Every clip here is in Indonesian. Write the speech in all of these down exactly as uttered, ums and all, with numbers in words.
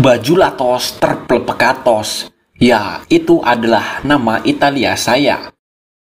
Baju Latos terpelpekatos. Ya, itu adalah nama Italia saya.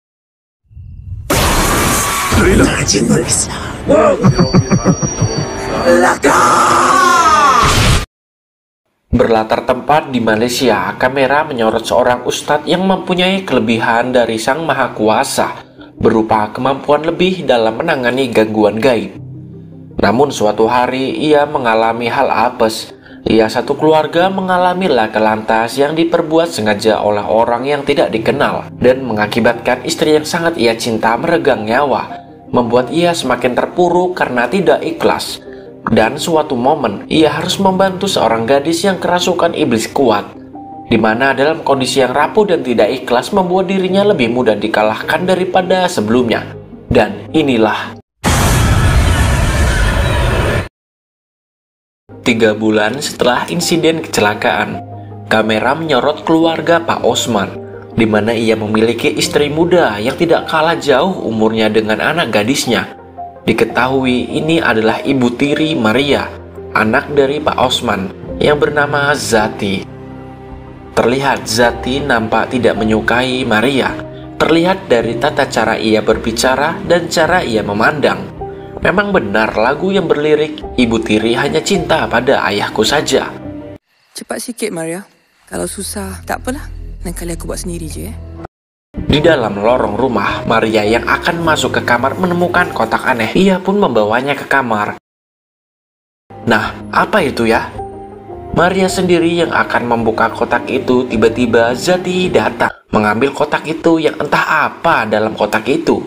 Berlatar tempat di Malaysia, kamera menyorot seorang ustadz yang mempunyai kelebihan dari Sang Maha Kuasa, berupa kemampuan lebih dalam menangani gangguan gaib. Namun suatu hari ia mengalami hal apes. Ia satu keluarga mengalami laka lantas yang diperbuat sengaja oleh orang yang tidak dikenal dan mengakibatkan istri yang sangat ia cinta meregang nyawa, membuat ia semakin terpuruk karena tidak ikhlas. Dan suatu momen ia harus membantu seorang gadis yang kerasukan iblis kuat, di mana dalam kondisi yang rapuh dan tidak ikhlas membuat dirinya lebih mudah dikalahkan daripada sebelumnya. Dan inilah tiga bulan setelah insiden kecelakaan, kamera menyorot keluarga Pak Osman, di mana ia memiliki istri muda yang tidak kalah jauh umurnya dengan anak gadisnya. Diketahui ini adalah Ibu Tiri Maria, anak dari Pak Osman yang bernama Zati. Terlihat Zati nampak tidak menyukai Maria, terlihat dari tata cara ia berbicara dan cara ia memandang. Memang benar lagu yang berlirik, Ibu Tiri hanya cinta pada ayahku saja. Cepat sikit Maria, kalau susah tak apalah, lain kali aku buat sendiri je. Di dalam lorong rumah, Maria yang akan masuk ke kamar menemukan kotak aneh. Ia pun membawanya ke kamar. Nah, apa itu ya? Maria sendiri yang akan membuka kotak itu, tiba-tiba Zati datang mengambil kotak itu yang entah apa dalam kotak itu.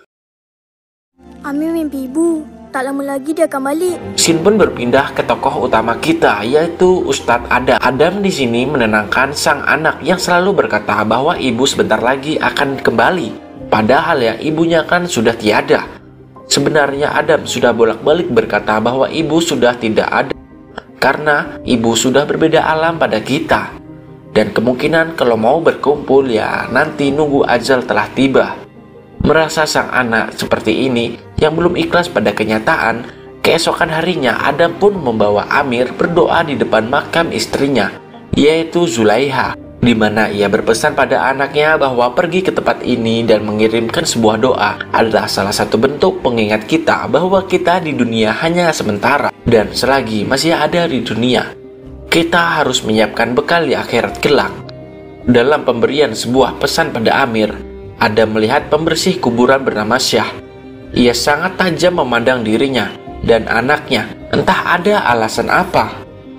Amir mimpi ibu, tak lama lagi dia akan balik. Scene pun berpindah ke tokoh utama kita, yaitu Ustadz Adam. Adam di sini menenangkan sang anak yang selalu berkata bahwa ibu sebentar lagi akan kembali. Padahal ya ibunya kan sudah tiada. Sebenarnya Adam sudah bolak-balik berkata bahwa ibu sudah tidak ada, karena ibu sudah berbeda alam pada kita. Dan kemungkinan kalau mau berkumpul ya nanti nunggu ajal telah tiba. Merasa sang anak seperti ini yang belum ikhlas pada kenyataan, keesokan harinya Adam pun membawa Amir berdoa di depan makam istrinya, yaitu Zulaiha, di mana ia berpesan pada anaknya bahwa pergi ke tempat ini dan mengirimkan sebuah doa adalah salah satu bentuk pengingat kita bahwa kita di dunia hanya sementara, dan selagi masih ada di dunia, kita harus menyiapkan bekal di akhirat kelak. Dalam pemberian sebuah pesan pada Amir, Adam melihat pembersih kuburan bernama Syah. Ia sangat tajam memandang dirinya dan anaknya, entah ada alasan apa.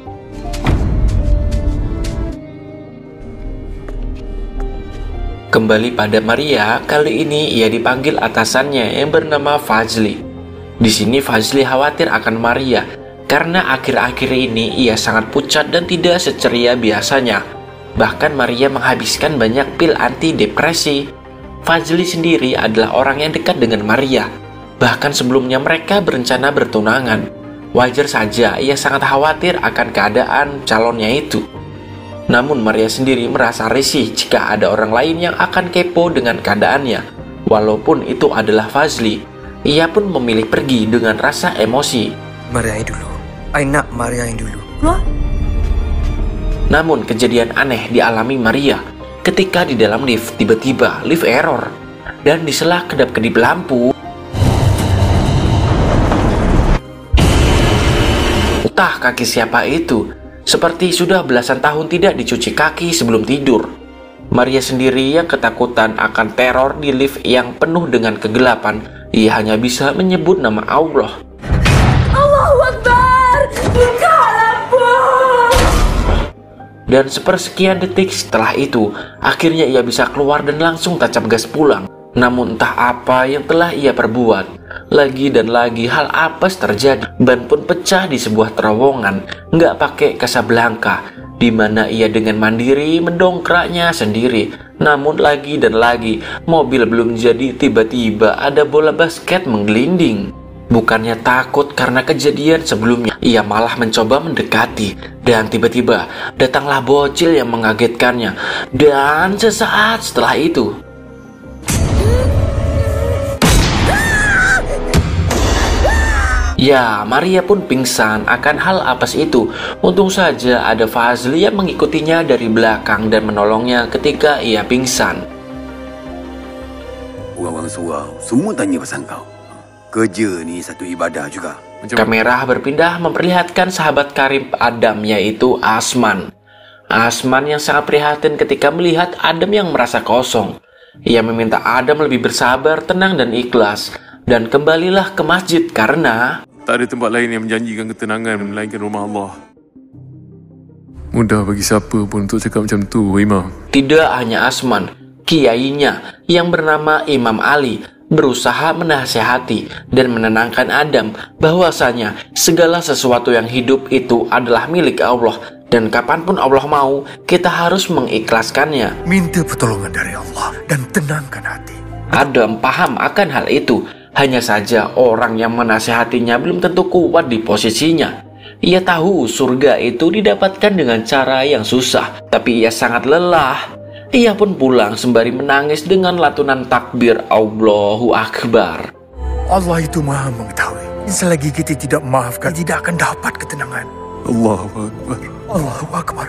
Kembali pada Maria, kali ini ia dipanggil atasannya yang bernama Fazli. Di sini Fazli khawatir akan Maria karena akhir-akhir ini ia sangat pucat dan tidak seceria biasanya. Bahkan Maria menghabiskan banyak pil antidepresi. Fazli sendiri adalah orang yang dekat dengan Maria. Bahkan sebelumnya mereka berencana bertunangan. Wajar saja ia sangat khawatir akan keadaan calonnya itu. Namun Maria sendiri merasa risih jika ada orang lain yang akan kepo dengan keadaannya. Walaupun itu adalah Fazli, ia pun memilih pergi dengan rasa emosi. Maria yang dulu, I nak Maria yang dulu. Wah? Namun kejadian aneh dialami Maria. Ketika di dalam lift, tiba-tiba lift error. Dan di sela kedap-kedip lampu, entah kaki siapa itu, seperti sudah belasan tahun tidak dicuci kaki sebelum tidur. Maria sendiri yang ketakutan akan teror di lift yang penuh dengan kegelapan, ia hanya bisa menyebut nama Allah. Allahu Akbar! Buka lampu! Dan sepersekian detik setelah itu, akhirnya ia bisa keluar dan langsung tancap gas pulang. Namun entah apa yang telah ia perbuat. Lagi dan lagi hal apes terjadi. Ban pun pecah di sebuah terowongan, nggak pakai Casablanca, di mana ia dengan mandiri mendongkraknya sendiri. Namun lagi dan lagi, mobil belum jadi, tiba-tiba ada bola basket menggelinding. Bukannya takut karena kejadian sebelumnya, ia malah mencoba mendekati. Dan tiba-tiba datanglah bocil yang mengagetkannya. Dan sesaat setelah itu, Ya, Maria pun pingsan akan hal apes itu. Untung saja ada Fazli yang mengikutinya dari belakang dan menolongnya ketika ia pingsan. Orang-orang surau semua tanya pasal kau. Kerja ni satu ibadah juga. Kamera berpindah memperlihatkan sahabat karib Adam, yaitu Asman. Asman yang sangat prihatin ketika melihat Adam yang merasa kosong. Ia meminta Adam lebih bersabar, tenang dan ikhlas, dan kembalilah ke masjid karena tak ada tempat lain yang menjanjikan ketenangan melainkan rumah Allah. Mudah bagi siapa pun untuk cakap macam tu, Imam. Tidak hanya Asman, kiainya yang bernama Imam Ali berusaha menasihati dan menenangkan Adam bahwasanya segala sesuatu yang hidup itu adalah milik Allah, dan kapanpun Allah mau, kita harus mengikhlaskannya. Minta pertolongan dari Allah dan tenangkan hati. Adam paham akan hal itu. Hanya saja orang yang menasihatinya belum tentu kuat di posisinya. Ia tahu surga itu didapatkan dengan cara yang susah, tapi ia sangat lelah. Ia pun pulang sembari menangis dengan lantunan takbir Allahu Akbar. Allah itu maha mengetahui. Selagi kita tidak maafkan, tidak akan dapat ketenangan. Allahu Akbar. Allahu Akbar.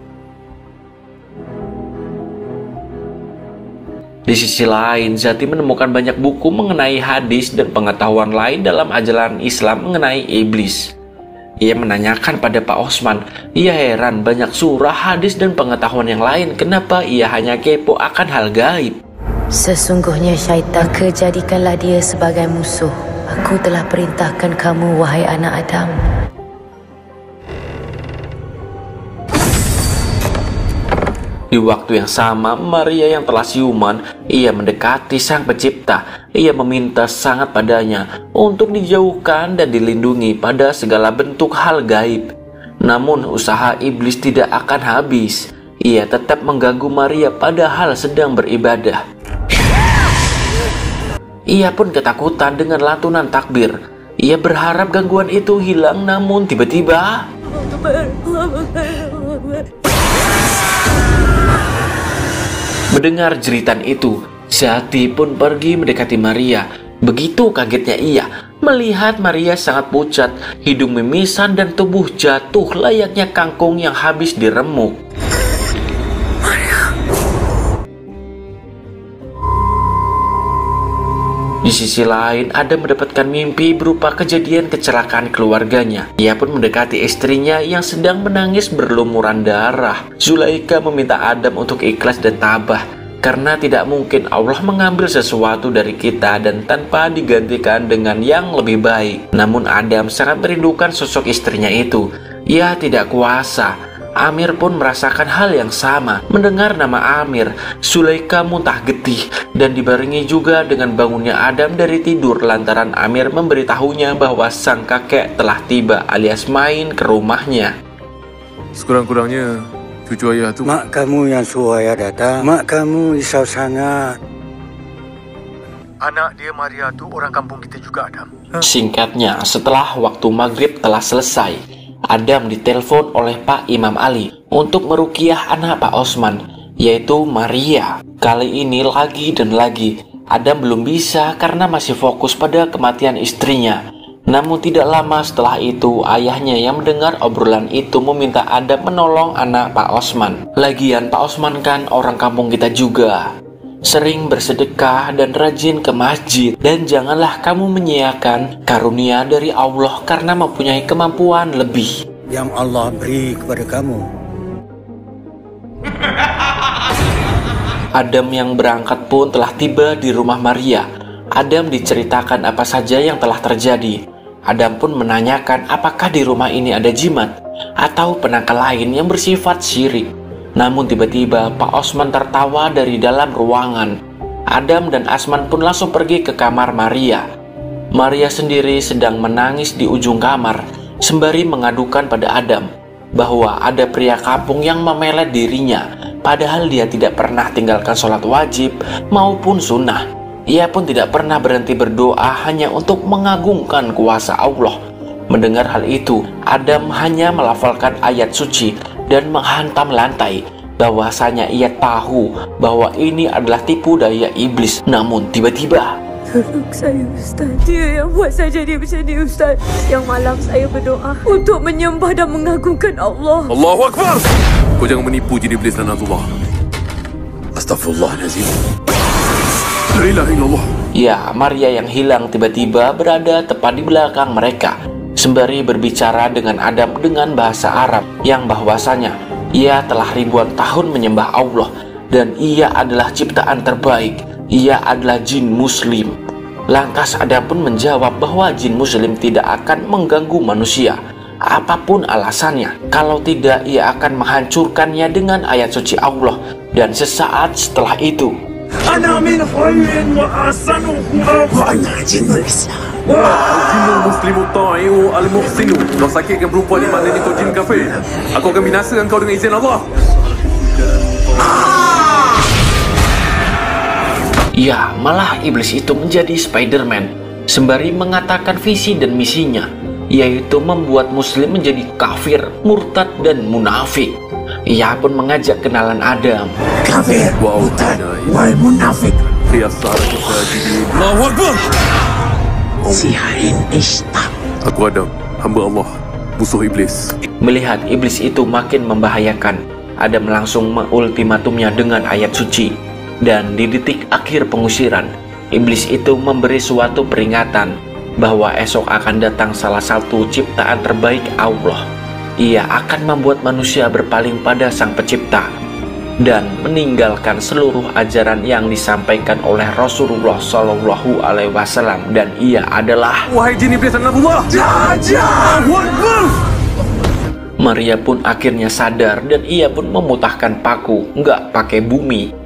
Di sisi lain, Zati menemukan banyak buku mengenai hadis dan pengetahuan lain dalam ajaran Islam mengenai iblis. Ia menanyakan pada Pak Osman, ia heran banyak surah, hadis dan pengetahuan yang lain, kenapa ia hanya kepo akan hal gaib. Sesungguhnya syaitan, jadikanlah dia sebagai musuh. Aku telah perintahkan kamu, wahai anak Adam. Di waktu yang sama, Maria yang telah siuman, ia mendekati Sang Pencipta. Ia meminta sangat padanya untuk dijauhkan dan dilindungi pada segala bentuk hal gaib. Namun usaha iblis tidak akan habis. Ia tetap mengganggu Maria padahal sedang beribadah. Ia pun ketakutan dengan lantunan takbir. Ia berharap gangguan itu hilang, namun tiba-tiba mendengar jeritan itu, Zati pun pergi mendekati Maria. Begitu kagetnya ia melihat Maria sangat pucat, hidung mimisan dan tubuh jatuh layaknya kangkung yang habis diremuk. Di sisi lain, Adam mendapatkan mimpi berupa kejadian kecelakaan keluarganya. Ia pun mendekati istrinya yang sedang menangis berlumuran darah. Zulaika meminta Adam untuk ikhlas dan tabah, karena tidak mungkin Allah mengambil sesuatu dari kita dan tanpa digantikan dengan yang lebih baik. Namun Adam sangat merindukan sosok istrinya itu. Ia tidak kuasa. Amir pun merasakan hal yang sama. Mendengar nama Amir, Zulaika muntah getih dan dibarengi juga dengan bangunnya Adam dari tidur lantaran Amir memberitahunya bahwa sang kakek telah tiba alias main ke rumahnya. Sekurang-kurangnya cucu ayah tu. Mak kamu yang suruh ayah datang. Mak kamu risau sangat. Anak dia Maria tu orang kampung kita juga, Adam. Singkatnya, setelah waktu maghrib telah selesai, Adam ditelepon oleh Pak Imam Ali untuk meruqyah anak Pak Osman, yaitu Maria. Kali ini lagi dan lagi, Adam belum bisa karena masih fokus pada kematian istrinya. Namun tidak lama setelah itu, ayahnya yang mendengar obrolan itu meminta Adam menolong anak Pak Osman. Lagian Pak Osman kan orang kampung kita juga, sering bersedekah dan rajin ke masjid. Dan janganlah kamu menyia-nyiakan karunia dari Allah karena mempunyai kemampuan lebih yang Allah beri kepada kamu. Adam yang berangkat pun telah tiba di rumah Maria. Adam diceritakan apa saja yang telah terjadi. Adam pun menanyakan apakah di rumah ini ada jimat atau penangkal lain yang bersifat syirik. Namun tiba-tiba Pak Osman tertawa dari dalam ruangan. Adam dan Asman pun langsung pergi ke kamar Maria. Maria sendiri sedang menangis di ujung kamar, sembari mengadukan pada Adam bahwa ada pria kampung yang memelet dirinya, padahal dia tidak pernah tinggalkan sholat wajib maupun sunnah. Ia pun tidak pernah berhenti berdoa hanya untuk mengagungkan kuasa Allah. Mendengar hal itu, Adam hanya melafalkan ayat suci dan menghantam lantai, bahwasanya ia tahu bahwa ini adalah tipu daya iblis. Namun tiba-tiba Tolong saya, Ustaz. Dia yang buat saya jadi macam ni, Ustaz. Yang malam saya berdoa untuk menyembah dan mengagungkan Allah. Allahu Akbar! Kau jangan menipu jin iblis lanatullah. Astaghfirullahalazim. La ilaha illallah. Ya, Maria yang hilang tiba-tiba berada tepat di belakang mereka, sembari berbicara dengan Adam dengan bahasa Arab yang bahwasanya ia telah ribuan tahun menyembah Allah dan ia adalah ciptaan terbaik. Ia adalah jin muslim. Lantas Adam pun menjawab bahwa jin muslim tidak akan mengganggu manusia, apapun alasannya. Kalau tidak, ia akan menghancurkannya dengan ayat suci Allah. Dan sesaat setelah itu, Al-Jinul Muslimu Ta'i'u Al-Muhsinu. Kau sakitkan perempuan ni, maknanya kau jin kafir. Aku akan binasakan kau dengan izin Allah. ya malah iblis itu menjadi Spider-Man, sembari mengatakan visi dan misinya, yaitu membuat muslim menjadi kafir, murtad, dan munafik. Ia pun mengajak kenalan Adam. Kafir, murtad, wal munafik. Allahu Akbar! Siharin istam. Aku Adam, hamba Allah, musuh iblis. Melihat iblis itu makin membahayakan, Adam langsung mengultimatumnya dengan ayat suci. Dan di detik akhir pengusiran, iblis itu memberi suatu peringatan bahwa esok akan datang salah satu ciptaan terbaik Allah. Ia akan membuat manusia berpaling pada Sang Pencipta dan meninggalkan seluruh ajaran yang disampaikan oleh Rasulullah Shallallahu Alaihi Wasallam, dan ia adalah Wahai jin iblis lanatullah. Maria pun akhirnya sadar dan ia pun memutahkan paku, nggak pakai bumi.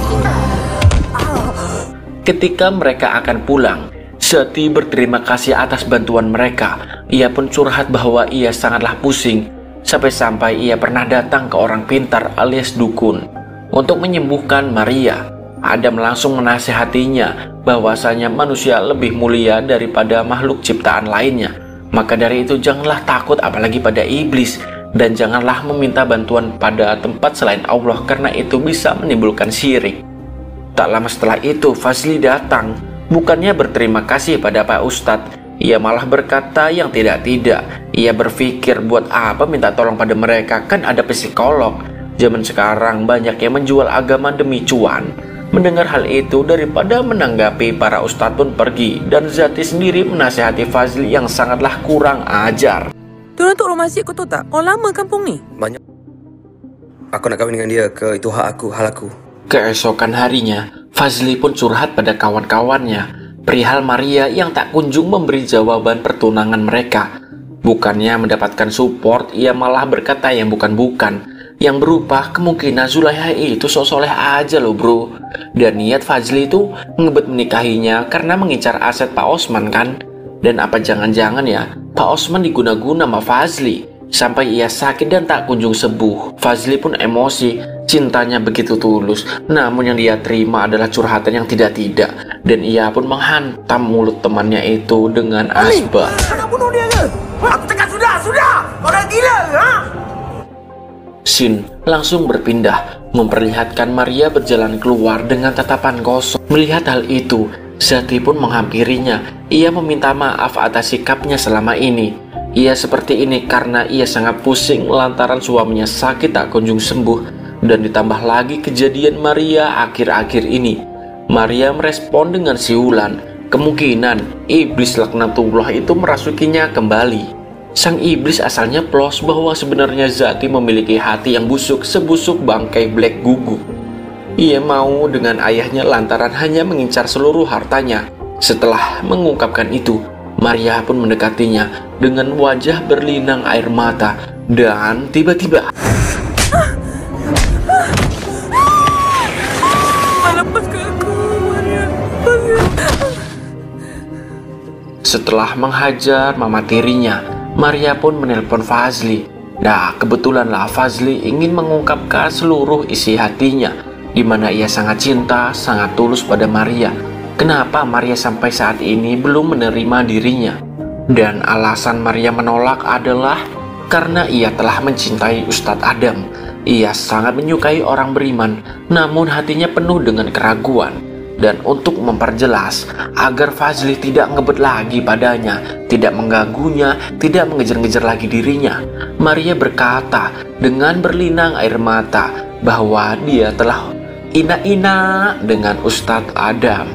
Ketika mereka akan pulang, Zati berterima kasih atas bantuan mereka. Ia pun curhat bahwa ia sangatlah pusing, sampai-sampai ia pernah datang ke orang pintar alias dukun untuk menyembuhkan Maria. Adam langsung menasihatinya bahwasanya manusia lebih mulia daripada makhluk ciptaan lainnya. Maka dari itu janganlah takut apalagi pada iblis, dan janganlah meminta bantuan pada tempat selain Allah karena itu bisa menimbulkan syirik. Tak lama setelah itu Fazli datang, bukannya berterima kasih pada Pak Ustadz, ia malah berkata yang tidak-tidak. Ia berpikir buat apa minta tolong pada mereka, kan ada psikolog. Zaman sekarang banyak yang menjual agama demi cuan. Mendengar hal itu, daripada menanggapi, para ustadz pun pergi, dan Zati sendiri menasihati Fazli yang sangatlah kurang ajar. Diorang tuk rumah asyik kau tahu tak? Orang lama kampung ni. Banyak. Aku nak kahwin dengan dia ke, itu hak aku, hal aku. Keesokan harinya, Fazli pun curhat pada kawan-kawannya perihal Maria yang tak kunjung memberi jawaban pertunangan mereka. Bukannya mendapatkan support, ia malah berkata yang bukan-bukan, yang berupa kemungkinan Zulaiha itu sok-soleh aja loh bro. Dan niat Fazli itu ngebet menikahinya karena mengincar aset Pak Osman kan. Dan apa jangan-jangan ya Pak Osman diguna-guna sama Fazli sampai ia sakit dan tak kunjung sembuh. Fazli pun emosi, cintanya begitu tulus, namun yang dia terima adalah curhatan yang tidak-tidak. Dan ia pun menghantam mulut temannya itu dengan asbak. Nak bunuh dia ke? Aku tekan sudah, sudah. Orang gila ke? Ha? Scene langsung berpindah, memperlihatkan Maria berjalan keluar dengan tatapan kosong. Melihat hal itu, Zati pun menghampirinya. Ia meminta maaf atas sikapnya selama ini. Ia seperti ini karena ia sangat pusing lantaran suaminya sakit tak kunjung sembuh. Dan ditambah lagi kejadian Maria akhir-akhir ini. Maria merespon dengan siulan. Kemungkinan iblis laknatullah itu merasukinya kembali. Sang iblis asalnya plos bahwa sebenarnya Zati memiliki hati yang busuk sebusuk bangkai black guguk. Ia mau dengan ayahnya lantaran hanya mengincar seluruh hartanya. Setelah mengungkapkan itu, Maria pun mendekatinya dengan wajah berlinang air mata. Dan tiba-tiba setelah menghajar mama tirinya, Maria pun menelpon Fazli. Nah, kebetulanlah Fazli ingin mengungkapkan seluruh isi hatinya, di mana ia sangat cinta, sangat tulus pada Maria. Kenapa Maria sampai saat ini belum menerima dirinya? Dan alasan Maria menolak adalah karena ia telah mencintai Ustadz Adam. Ia sangat menyukai orang beriman, namun hatinya penuh dengan keraguan. Dan untuk memperjelas agar Fazli tidak ngebet lagi padanya, tidak mengganggunya, tidak mengejar-ngejar lagi dirinya, Maria berkata dengan berlinang air mata bahwa dia telah ina-ina dengan Ustadz Adam.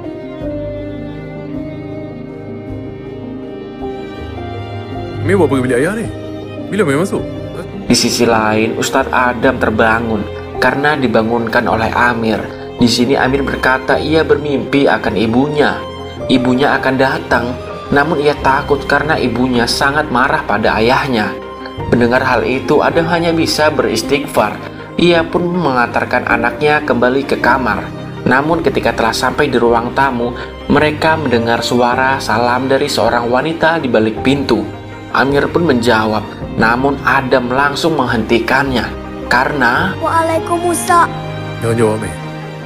Mi buat pergi bilik ayah ni? Bila Mi masuk? Di sisi lain, Ustadz Adam terbangun karena dibangunkan oleh Amir. Di sini Amir berkata ia bermimpi akan ibunya. Ibunya akan datang, namun ia takut karena ibunya sangat marah pada ayahnya. Mendengar hal itu, Adam hanya bisa beristighfar. Ia pun mengantarkan anaknya kembali ke kamar. Namun ketika telah sampai di ruang tamu, mereka mendengar suara salam dari seorang wanita di balik pintu. Amir pun menjawab, namun Adam langsung menghentikannya karena Waalaikumsalam. Jangan jawab Mi.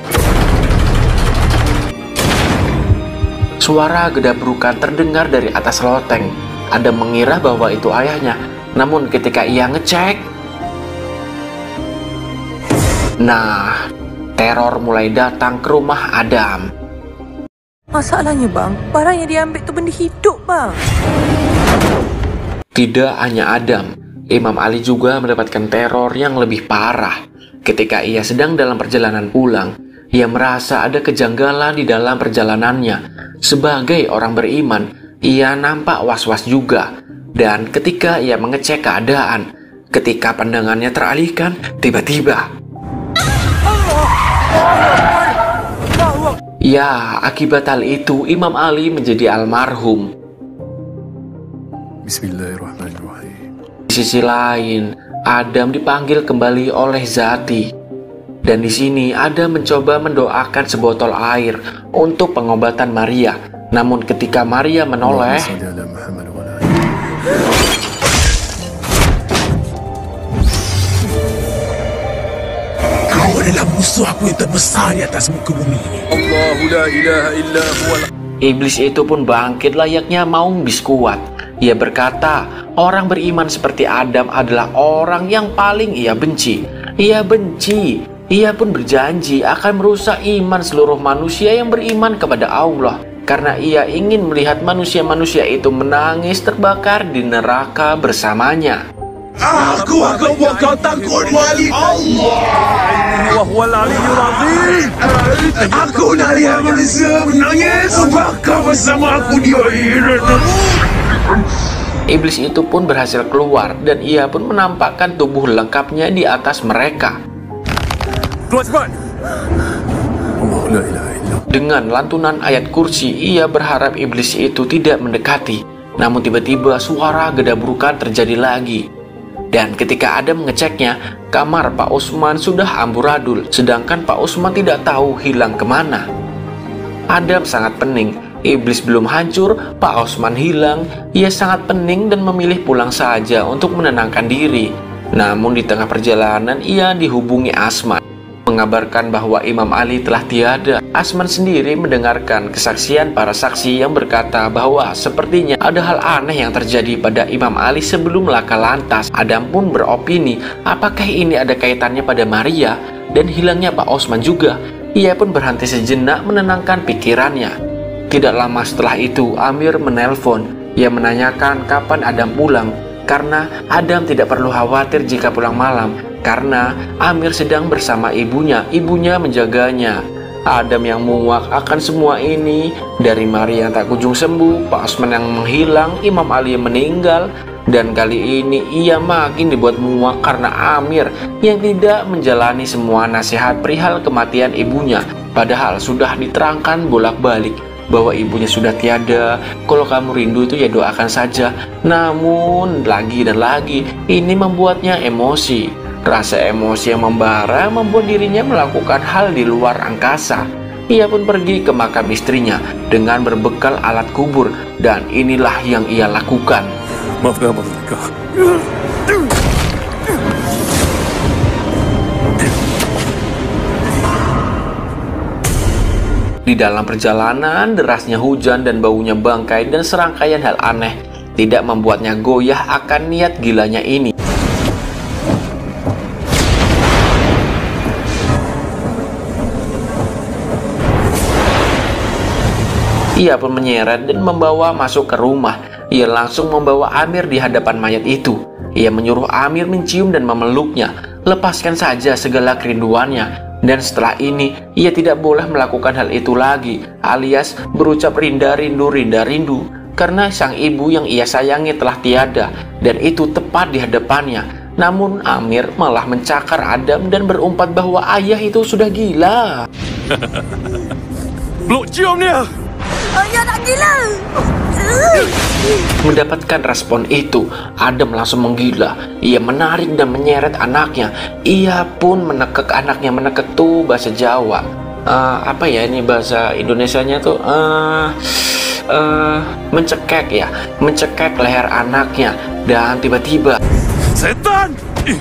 suara gedabrukan terdengar dari atas loteng. Adam mengira bahwa itu ayahnya, namun ketika ia ngecek, nah, teror mulai datang ke rumah Adam. Masalahnya bang, barang yang diambil tu benda hidup bang. Tidak hanya Adam, Imam Ali juga mendapatkan teror yang lebih parah. Ketika ia sedang dalam perjalanan pulang, ia merasa ada kejanggalan di dalam perjalanannya. Sebagai orang beriman, ia nampak was-was juga. Dan ketika ia mengecek keadaan, ketika pandangannya teralihkan, tiba-tiba ya, akibat hal itu Imam Ali menjadi almarhum. Bismillahirrahmanirrahim. Di sisi lain, Adam dipanggil kembali oleh Zati. Dan di sini Adam mencoba mendoakan sebotol air untuk pengobatan Maria. Namun ketika Maria menoleh, Kau adalah musuh aku yang terbesar di atas muka bumi ini. Allahu la ilaha illa huwal. iblis itu pun bangkit layaknya maung biskuat. Ia berkata, orang beriman seperti Adam adalah orang yang paling ia benci. Ia benci. Ia pun berjanji akan merusak iman seluruh manusia yang beriman kepada Allah. Karena ia ingin melihat manusia-manusia itu menangis terbakar di neraka bersamanya. Aku akan buat kau takut wali Allah. Wahwal aliyyul azim. Aku nak lihat manusia menangis terbakar bersama aku di akhirat. Iblis itu pun berhasil keluar dan ia pun menampakkan tubuh lengkapnya di atas mereka. Keluar cepat. Allahu la ilaha illa. Dengan lantunan ayat kursi, ia berharap iblis itu tidak mendekati. Namun tiba-tiba suara gedabrukan terjadi lagi. Dan ketika Adam mengeceknya, kamar Pak Usman sudah amburadul, sedangkan Pak Usman tidak tahu hilang kemana. Adam sangat pening. Iblis belum hancur, Pak Usman hilang. Ia sangat pening dan memilih pulang saja untuk menenangkan diri. Namun di tengah perjalanan, ia dihubungi Asman, mengabarkan bahwa Imam Ali telah tiada. Asman sendiri mendengarkan kesaksian para saksi yang berkata bahwa sepertinya ada hal aneh yang terjadi pada Imam Ali sebelum laka lantas. Adam pun beropini, apakah ini ada kaitannya pada Maria dan hilangnya Pak Osman juga. Ia pun berhenti sejenak menenangkan pikirannya. Tidak lama setelah itu, Amir menelpon. Ia menanyakan kapan Adam pulang, karena Adam tidak perlu khawatir jika pulang malam, karena Amir sedang bersama ibunya, ibunya menjaganya. Adam yang muak akan semua ini, dari Maria yang tak kunjung sembuh, Pak Osman yang menghilang, Imam Ali yang meninggal, dan kali ini ia makin dibuat muak karena Amir yang tidak menjalani semua nasihat perihal kematian ibunya, padahal sudah diterangkan bolak-balik bahwa ibunya sudah tiada. Kalau kamu rindu itu ya doakan saja. Namun lagi dan lagi ini membuatnya emosi. Rasa emosi yang membara membuat dirinya melakukan hal di luar angkasa. Ia pun pergi ke makam istrinya dengan berbekal alat kubur, dan inilah yang ia lakukan. Maafkan abang kau. Di dalam perjalanan, derasnya hujan dan baunya bangkai dan serangkaian hal aneh tidak membuatnya goyah akan niat gilanya ini. Ia pun menyeret dan membawa masuk ke rumah. Ia langsung membawa Amir di hadapan mayat itu. Ia menyuruh Amir mencium dan memeluknya. Lepaskan saja segala kerinduannya. Dan setelah ini, ia tidak boleh melakukan hal itu lagi, alias berucap rinda rindu rinda rindu. Karena sang ibu yang ia sayangi telah tiada, dan itu tepat di hadapannya. Namun Amir malah mencakar Adam dan berumpat bahwa ayah itu sudah gila. Peluk cium dia! Ayah tak gila! Mendapatkan respon itu, Adam langsung menggila. Ia menarik dan menyeret anaknya. Ia pun menekek anaknya, menekek tuh bahasa Jawa. Uh, apa ya ini bahasa Indonesianya tuh? Uh, uh, mencekek ya, mencekek leher anaknya. Dan tiba-tiba, setan!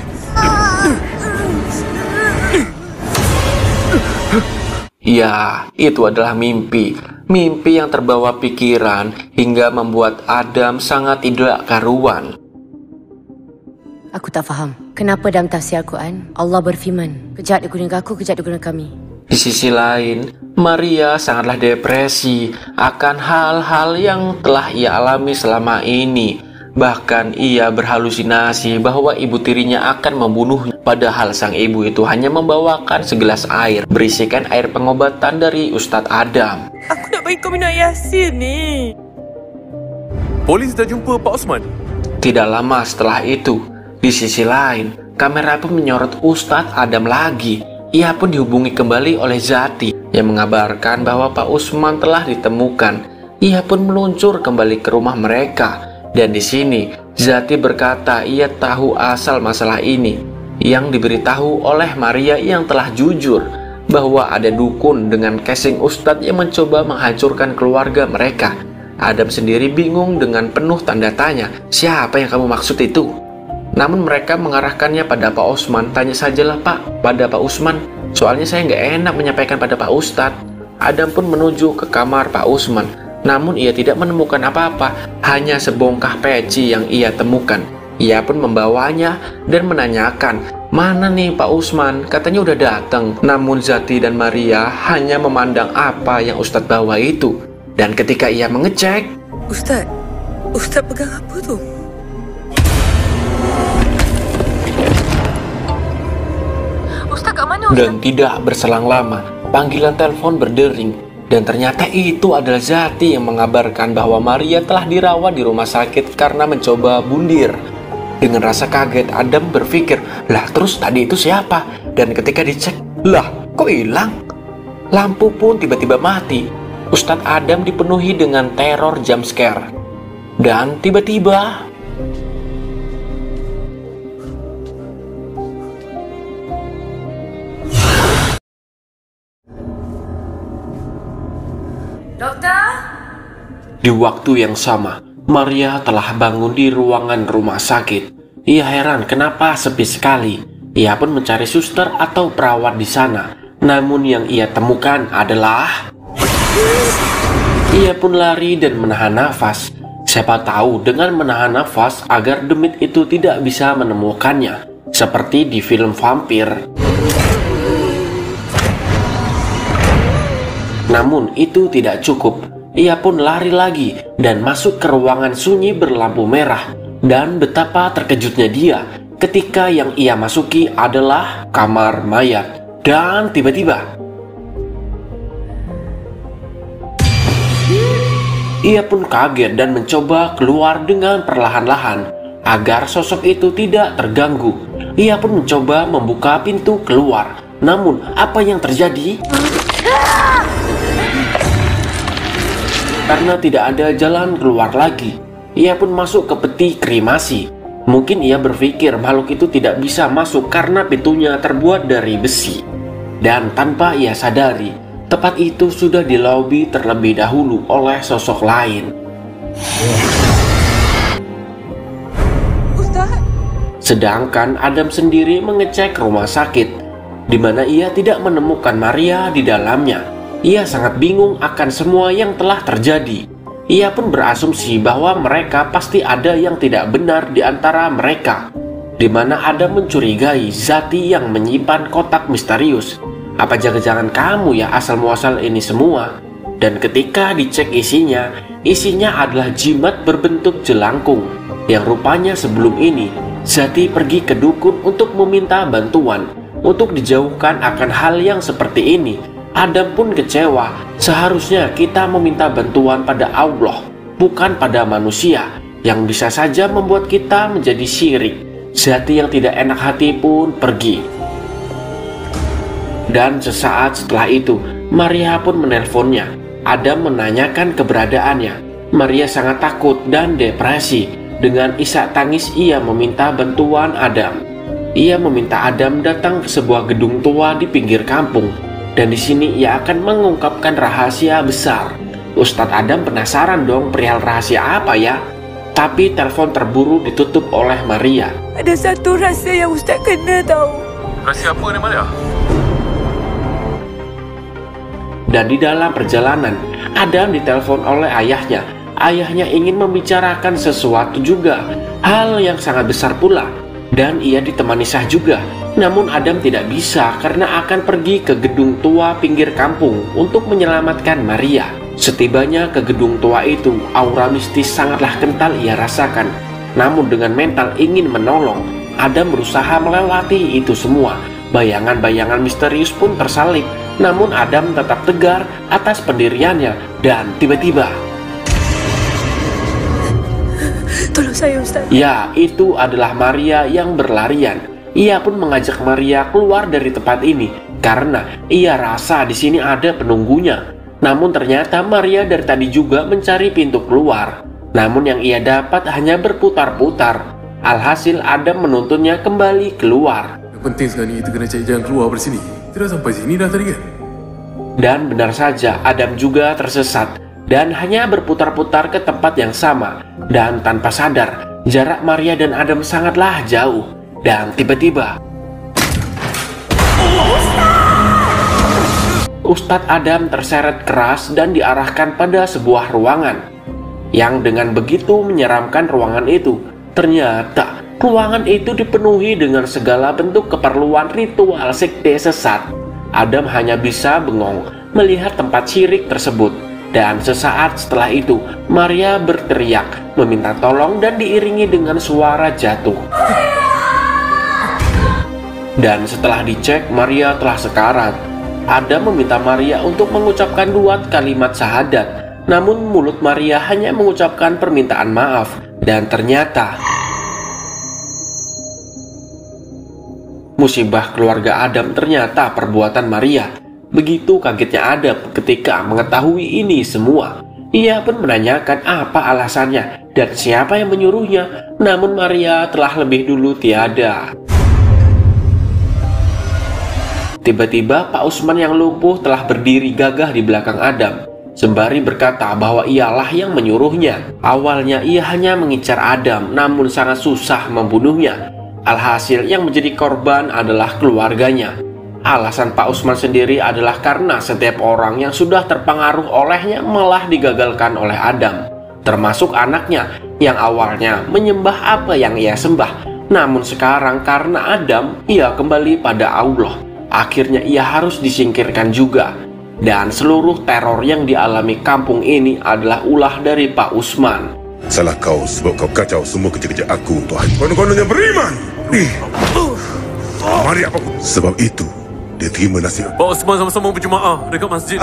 ya, itu adalah mimpi. Mimpi yang terbawa pikiran hingga membuat Adam sangat tidak karuan. Aku tak faham. Kenapa dalam tafsir Al-Quran, Allah berfirman, kejat digunakan aku, kejat digunakan kami. Di sisi lain, Maria sangatlah depresi akan hal-hal yang telah ia alami selama ini. Bahkan ia berhalusinasi bahwa ibu tirinya akan membunuhnya. Padahal sang ibu itu hanya membawakan segelas air berisikan air pengobatan dari Ustadz Adam. Aku nak bagi kau minum Yasin ni. Polis dah jumpa Pak Osman. Tidak lama setelah itu, di sisi lain, kamera pun menyorot Ustadz Adam lagi. Ia pun dihubungi kembali oleh Zati yang mengabarkan bahwa Pak Usman telah ditemukan. Ia pun meluncur kembali ke rumah mereka. Dan di sini, Zati berkata ia tahu asal masalah ini yang diberitahu oleh Maria yang telah jujur bahwa ada dukun dengan casing Ustadz yang mencoba menghancurkan keluarga mereka. Adam sendiri bingung dengan penuh tanda tanya, siapa yang kamu maksud itu? Namun mereka mengarahkannya pada Pak Osman. Tanya sajalah Pak, pada Pak Usman. Soalnya saya nggak enak menyampaikan pada Pak Ustadz. Adam pun menuju ke kamar Pak Usman. Namun ia tidak menemukan apa-apa, hanya sebongkah peci yang ia temukan. Ia pun membawanya dan menanyakan, mana nih Pak Usman? Katanya udah datang. Namun Zati dan Maria hanya memandang apa yang Ustadz bawa itu. Dan ketika ia mengecek, Ustaz, Ustaz pegang apa tu? Ustaz kat mana, Ustaz? dan tidak berselang lama, panggilan telepon berdering. Dan ternyata itu adalah Zati yang mengabarkan bahwa Maria telah dirawat di rumah sakit karena mencoba bundir. Dengan rasa kaget, Adam berpikir, lah terus tadi itu siapa? Dan ketika dicek, lah kok hilang? Lampu pun tiba-tiba mati. Ustadz Adam dipenuhi dengan teror jump scare. Dan tiba-tiba, Doktor? di waktu yang sama, Maria telah bangun di ruangan rumah sakit. Ia heran kenapa sepi sekali. Ia pun mencari suster atau perawat di sana. Namun yang ia temukan adalah... Ia pun lari dan menahan nafas. Siapa tahu dengan menahan nafas agar demit itu tidak bisa menemukannya. Seperti di film vampir. Namun itu tidak cukup. Ia pun lari lagi dan masuk ke ruangan sunyi berlampu merah. Dan betapa terkejutnya dia ketika yang ia masuki adalah kamar mayat. Dan tiba-tiba ia pun kaget dan mencoba keluar dengan perlahan-lahan agar sosok itu tidak terganggu. Ia pun mencoba membuka pintu keluar. Namun apa yang terjadi? Karena tidak ada jalan keluar lagi, ia pun masuk ke peti kremasi. Mungkin ia berpikir makhluk itu tidak bisa masuk karena pintunya terbuat dari besi. Dan tanpa ia sadari, tempat itu sudah di lobi terlebih dahulu oleh sosok lain. Ustaz? Sedangkan Adam sendiri mengecek rumah sakit, di mana ia tidak menemukan Maria di dalamnya. Ia sangat bingung akan semua yang telah terjadi. Ia pun berasumsi bahwa mereka pasti ada yang tidak benar di antara mereka, di mana Adam mencurigai Zati yang menyimpan kotak misterius. Apa jangan-jangan kamu ya asal muasal ini semua? Dan ketika dicek isinya, isinya adalah jimat berbentuk jelangkung yang rupanya sebelum ini Zati pergi ke dukun untuk meminta bantuan untuk dijauhkan akan hal yang seperti ini. Adam pun kecewa. Seharusnya kita meminta bantuan pada Allah, bukan pada manusia yang bisa saja membuat kita menjadi syirik. Zati yang tidak enak hati pun pergi. Dan sesaat setelah itu, Maria pun menelponnya. Adam menanyakan keberadaannya. Maria sangat takut dan depresi. Dengan isak tangis ia meminta bantuan Adam. Ia meminta Adam datang ke sebuah gedung tua di pinggir kampung. Dan di sini ia akan mengungkapkan rahasia besar. Ustadz Adam penasaran dong perihal rahasia apa ya? Tapi telepon terburu ditutup oleh Maria. Ada satu rahsia yang Ustaz kena tahu. Rahsia apa ni Maria? Dan di dalam perjalanan, Adam ditelepon oleh ayahnya. Ayahnya ingin membicarakan sesuatu juga, hal yang sangat besar pula. Dan ia ditemani Syah juga. Namun Adam tidak bisa karena akan pergi ke gedung tua pinggir kampung untuk menyelamatkan Maria. Setibanya ke gedung tua itu, aura mistis sangatlah kental ia rasakan. Namun dengan mental ingin menolong, Adam berusaha melewati itu semua. Bayangan-bayangan misterius pun tersalib. Namun Adam tetap tegar atas pendiriannya. Dan tiba-tiba, tolong saya Ustaz. ya, itu adalah Maria yang berlarian. Ia pun mengajak Maria keluar dari tempat ini karena ia rasa di sini ada penunggunya. Namun ternyata Maria dari tadi juga mencari pintu keluar. Namun yang ia dapat hanya berputar-putar. Alhasil Adam menuntunnya kembali keluar. Yang penting sekarang ni kita kena cari jalan keluar dari sini. Kita dah sampai sini dah tadi kan? Dan benar saja Adam juga tersesat dan hanya berputar-putar ke tempat yang sama. Dan tanpa sadar, jarak Maria dan Adam sangatlah jauh. Dan tiba-tiba Ustadz Adam terseret keras dan diarahkan pada sebuah ruangan. Yang dengan begitu menyeramkan ruangan itu, ternyata ruangan itu dipenuhi dengan segala bentuk keperluan ritual sekte sesat. Adam hanya bisa bengong melihat tempat syirik tersebut. Dan sesaat setelah itu, Maria berteriak meminta tolong dan diiringi dengan suara jatuh. Dan setelah dicek, Maria telah sekarat. Adam meminta Maria untuk mengucapkan dua kalimat syahadat. Namun mulut Maria hanya mengucapkan permintaan maaf. Dan ternyata musibah keluarga Adam ternyata perbuatan Maria. Begitu kagetnya Adam ketika mengetahui ini semua. Ia pun menanyakan apa alasannya dan siapa yang menyuruhnya. Namun Maria telah lebih dulu tiada. Tiba-tiba Pak Usman yang lumpuh telah berdiri gagah di belakang Adam, sembari berkata bahwa ialah yang menyuruhnya. Awalnya ia hanya mengincar Adam, namun sangat susah membunuhnya. Alhasil yang menjadi korban adalah keluarganya. Alasan Pak Usman sendiri adalah karena setiap orang yang sudah terpengaruh olehnya malah digagalkan oleh Adam, termasuk anaknya yang awalnya menyembah apa yang ia sembah. Namun sekarang karena Adam, ia kembali pada Allah. Akhirnya ia harus disingkirkan juga. Dan seluruh teror yang dialami kampung ini adalah ulah dari Pak Usman. Salah kau sebab kau kacau semua kerja-kerja aku, Tuhan. Konon-kononnya beriman. Nih. Mari apa pun. Sebab itu, dia terima nasihat. Pak Osman sama-sama berjemaah dekat masjid.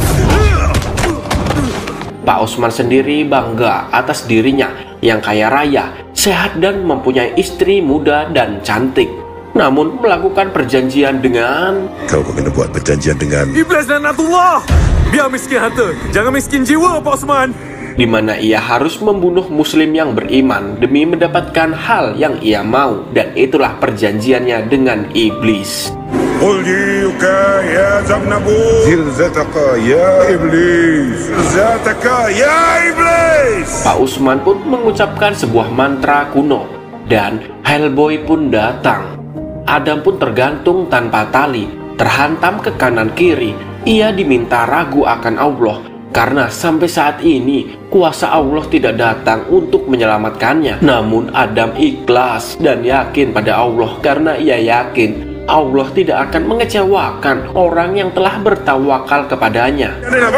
Pak Usman sendiri bangga atas dirinya yang kaya raya, sehat dan mempunyai istri muda dan cantik. Namun melakukan perjanjian dengan Kau kena buat perjanjian dengan Iblis dan Natullah. Biar miskin harta, jangan miskin jiwa, Pak Osman. di mana ia harus membunuh muslim yang beriman demi mendapatkan hal yang ia mau. Dan itulah perjanjiannya dengan iblis. Qul yuka ya Zabnabu Zilzataka ya Iblis Zilzataka ya Iblis. Pak Usman pun mengucapkan sebuah mantra kuno. Dan Hellboy pun datang. Adam pun tergantung tanpa tali, terhantam ke kanan kiri. Ia diminta ragu akan Allah karena sampai saat ini kuasa Allah tidak datang untuk menyelamatkannya. Namun Adam ikhlas dan yakin pada Allah karena ia yakin Allah tidak akan mengecewakan orang yang telah bertawakal kepadanya.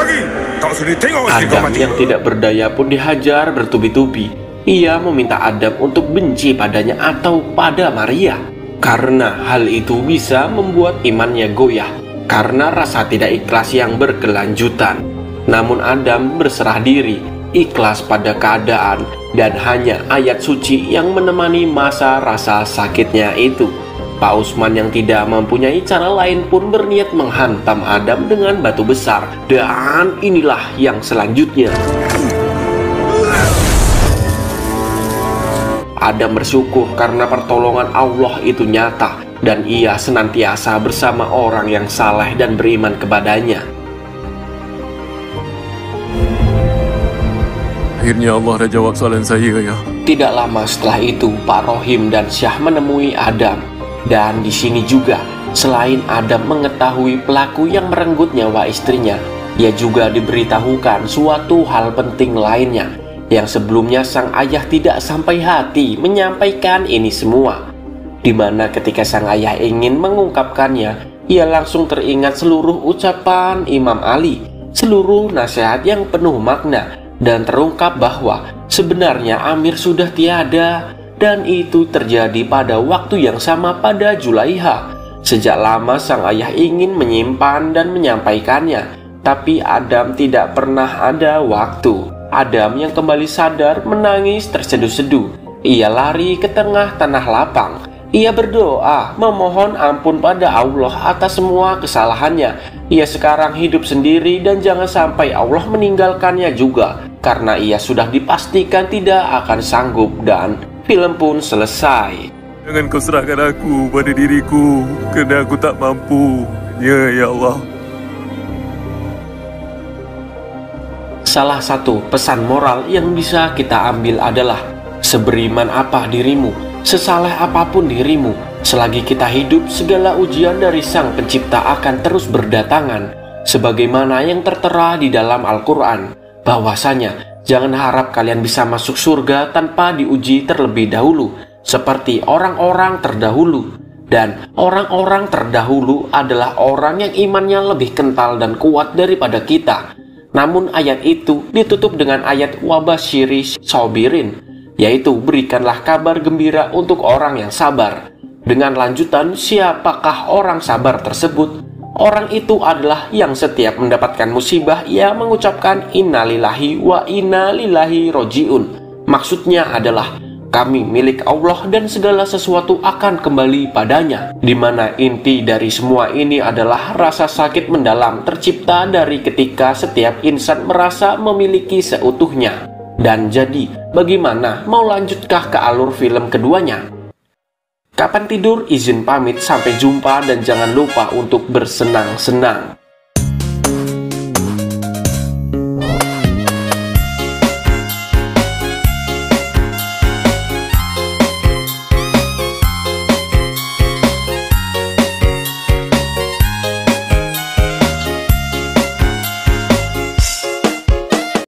Adam yang tidak berdaya pun dihajar bertubi-tubi. Ia meminta Adam untuk benci padanya atau pada Maria, karena hal itu bisa membuat imannya goyah karena rasa tidak ikhlas yang berkelanjutan. Namun Adam berserah diri, ikhlas pada keadaan, dan hanya ayat suci yang menemani masa rasa sakitnya itu. Pak Usman yang tidak mempunyai cara lain pun berniat menghantam Adam dengan batu besar. Dan inilah yang selanjutnya. Adam bersyukur karena pertolongan Allah itu nyata, dan ia senantiasa bersama orang yang saleh dan beriman kepadanya. Akhirnya Allah dah jawab soalan saya, ya. Tidak lama setelah itu, Pak Rohim dan Syah menemui Adam. Dan di sini juga, selain Adam mengetahui pelaku yang merenggut nyawa istrinya, ia juga diberitahukan suatu hal penting lainnya, yang sebelumnya sang ayah tidak sampai hati menyampaikan ini semua. Di mana ketika sang ayah ingin mengungkapkannya, ia langsung teringat seluruh ucapan Imam Ali, seluruh nasihat yang penuh makna, dan terungkap bahwa sebenarnya Amir sudah tiada. Dan itu terjadi pada waktu yang sama pada Julaiha. Sejak lama sang ayah ingin menyimpan dan menyampaikannya, tapi Adam tidak pernah ada waktu. Adam yang kembali sadar menangis terseduh-seduh. Ia lari ke tengah tanah lapang. Ia berdoa memohon ampun pada Allah atas semua kesalahannya. Ia sekarang hidup sendiri dan jangan sampai Allah meninggalkannya juga, karena ia sudah dipastikan tidak akan sanggup. Dan film pun selesai. Jangan kau serahkan aku pada diriku, kerana aku tak mampu. Ya, ya Allah. Salah satu pesan moral yang bisa kita ambil adalah, seberiman apa dirimu, sesaleh apapun dirimu, selagi kita hidup, segala ujian dari Sang Pencipta akan terus berdatangan. Sebagaimana yang tertera di dalam Al-Quran, bahwasanya jangan harap kalian bisa masuk surga tanpa diuji terlebih dahulu, seperti orang-orang terdahulu. Dan orang-orang terdahulu adalah orang yang imannya lebih kental dan kuat daripada kita. Namun ayat itu ditutup dengan ayat wabashiri sabirin, yaitu berikanlah kabar gembira untuk orang yang sabar. Dengan lanjutan, siapakah orang sabar tersebut? Orang itu adalah yang setiap mendapatkan musibah ia mengucapkan innalillahi wa inna ilaihi rojiun. Maksudnya adalah kami milik Allah dan segala sesuatu akan kembali padanya. Di mana inti dari semua ini adalah rasa sakit mendalam tercipta dari ketika setiap insan merasa memiliki seutuhnya. Dan jadi, bagaimana, mau lanjutkah ke alur film keduanya? Kapan tidur, izin pamit, sampai jumpa dan jangan lupa untuk bersenang-senang.